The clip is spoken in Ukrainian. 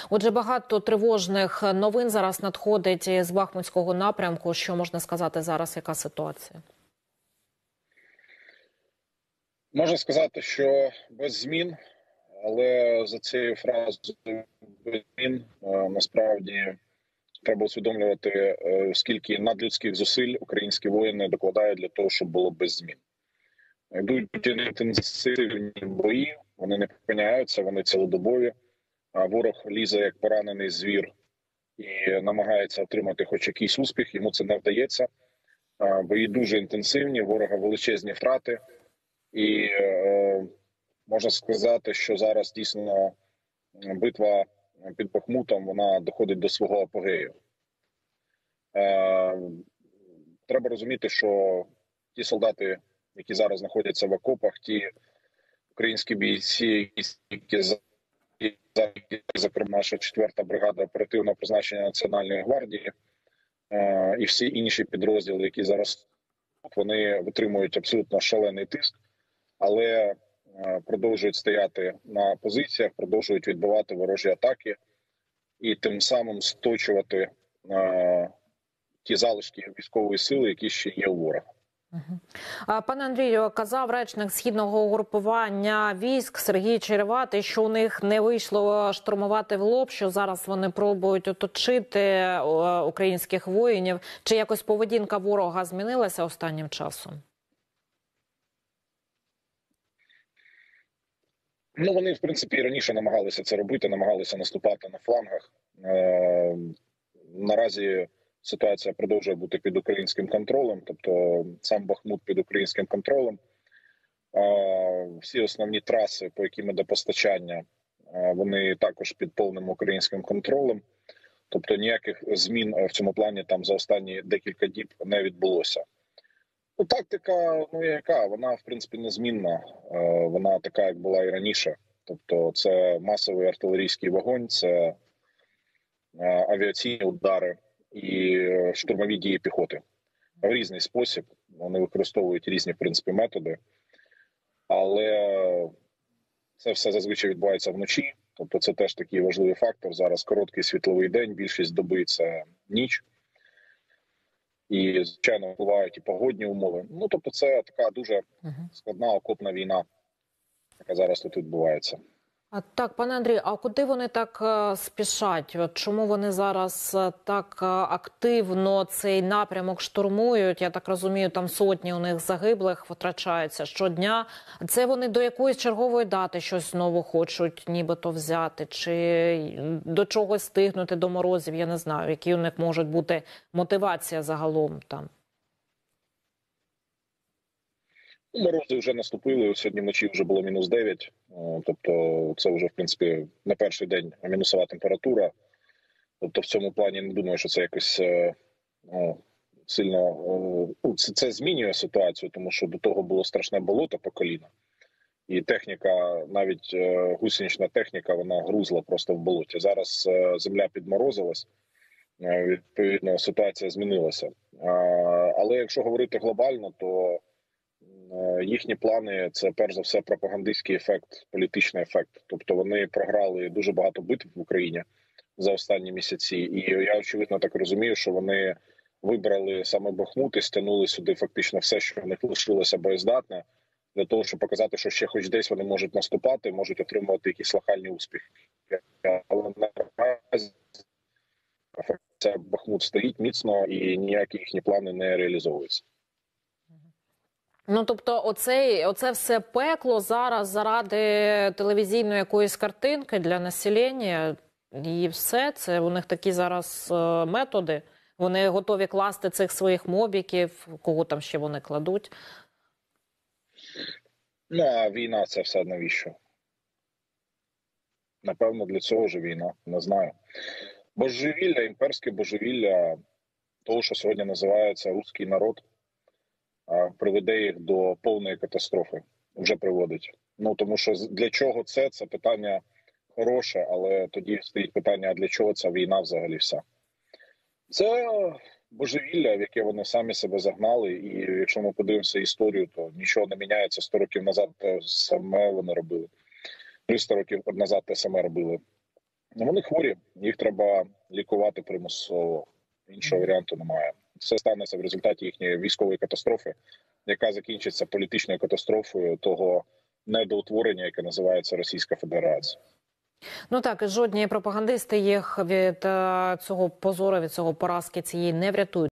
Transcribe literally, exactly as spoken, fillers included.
Отже, багато тривожних новин зараз надходить з Бахмутського напрямку. Що можна сказати зараз, яка ситуація? Можна сказати, що без змін, але за цією фразою без змін насправді треба усвідомлювати, скільки надлюдських зусиль українські воїни докладають для того, щоб було без змін. Йдуть інтенсивні бої, вони не припиняються, вони цілодобові. Ворог лізе як поранений звір і намагається отримати хоч якийсь успіх, йому це не вдається. Бої дуже інтенсивні, ворога величезні втрати. І е, можна сказати, що зараз дійсно битва під Бахмутом, вона доходить до свого апогею. Е, треба розуміти, що ті солдати, які зараз знаходяться в окопах, ті українські бійці, які, зокрема, наша четверта бригада оперативного призначення Національної гвардії е, і всі інші підрозділи, які зараз вони витримують абсолютно шалений тиск, але продовжують стояти на позиціях, продовжують відбивати ворожі атаки і тим самим сточувати е, ті залишки військової сили, які ще є у ворога. Пане Андрію, казав речник східного угрупування військ Сергій Череватий, що у них не вийшло штурмувати в лоб, що зараз вони пробують оточити українських воїнів. Чи якось поведінка ворога змінилася останнім часом? Ну, вони, в принципі, раніше намагалися це робити, намагалися наступати на флангах. Е, наразі ситуація продовжує бути під українським контролем, тобто сам Бахмут під українським контролем. Е, всі основні траси, по яким іде постачання, е, вони також під повним українським контролем. Тобто ніяких змін в цьому плані там за останні декілька діб не відбулося. Ну, тактика, ну яка, вона в принципі незмінна, вона така, як була і раніше. Тобто це масовий артилерійський вогонь, це авіаційні удари і штурмові дії піхоти. В різний спосіб, вони використовують різні, в принципі, методи, але це все зазвичай відбувається вночі, тобто це теж такий важливий фактор. Зараз короткий світловий день, більшість доби – це ніч. І, звичайно, впливають і погодні умови. Ну, тобто це така дуже складна окопна війна, яка зараз тут відбувається. А так, пане Андрію, а куди вони так спішать? От чому вони зараз так активно цей напрямок штурмують? Я так розумію, там сотні у них загиблих втрачаються щодня. Це вони до якоїсь чергової дати щось знову хочуть нібито взяти? Чи до чогось стигнути, до морозів? Я не знаю, які у них можуть бути мотивація загалом там. Морози вже наступили, сьогодні вночі вже було мінус дев'ять, тобто це вже, в принципі, не перший день мінусова температура. Тобто в цьому плані не думаю, що це якось ну, сильно... Ну, це, це змінює ситуацію, тому що до того було страшне болото по коліна. І техніка, навіть гусенична техніка, вона грузла просто в болоті. Зараз земля підморозилась, відповідно, ситуація змінилася. Але якщо говорити глобально, то їхні плани – це, перш за все, пропагандистський ефект, політичний ефект. Тобто вони програли дуже багато битв в Україні за останні місяці. І я, очевидно, так розумію, що вони вибрали саме Бахмут і стягнули сюди фактично все, що в них лишилося боєздатне, для того, щоб показати, що ще хоч десь вони можуть наступати, можуть отримувати якісь локальні успіхи. Але наразі Бахмут стоїть міцно і ніякі їхні плани не реалізовуються. Ну, тобто, оцей, оце все пекло зараз заради телевізійної якоїсь картинки для населення і все, це у них такі зараз методи. Вони готові класти цих своїх мобіків, кого там ще вони кладуть. Ну, а війна це все навіщо? Напевно, для цього ж війна, не знаю. Божевілля, імперське божевілля того, що сьогодні називається руський народ, приведе їх до повної катастрофи, вже приводить. Ну, тому що для чого це? Це питання хороше, але тоді стоїть питання, а для чого ця війна взагалі вся? Це божевілля, в яке вони самі себе загнали, і якщо ми подивимося історію, то нічого не міняється. сто років назад те саме вони робили. триста років назад те саме робили. Ну, вони хворі, їх треба лікувати примусово. Іншого варіанту немає. Це станеться в результаті їхньої військової катастрофи, яка закінчиться політичною катастрофою того недоутворення, яке називається Російська Федерація. Ну так, і жодні пропагандисти їх від е, цього позору, від цього поразки цієї не врятують.